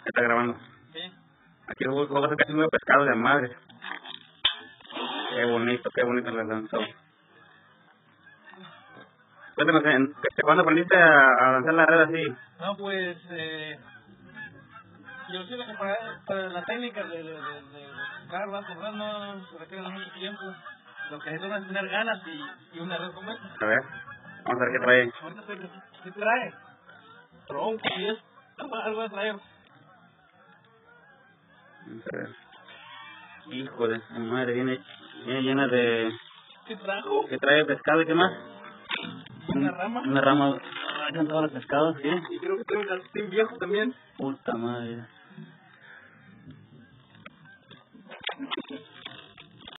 Está grabando. Sí. Aquí luego vas a casi nuevo pescado de madre. Qué bonito le lanzó. Cuéntanos, ¿cuándo aprendiste a lanzar la red así? No, pues, yo sé que para la técnica de pescar, no se requiere mucho tiempo. Lo que necesitas es tener ganas y una red como esta. A ver, vamos a ver qué trae. Ahorita ¿qué trae? Tronco y es algo de traer. Vamos a ver. Hijo de su madre, viene llena de... ¿Qué trajo? ¿Qué trae pescado y qué más? Una rama. Una rama. Están todos los pescados, ¿sí? Y creo que trae un calcetín viejo también. Puta madre.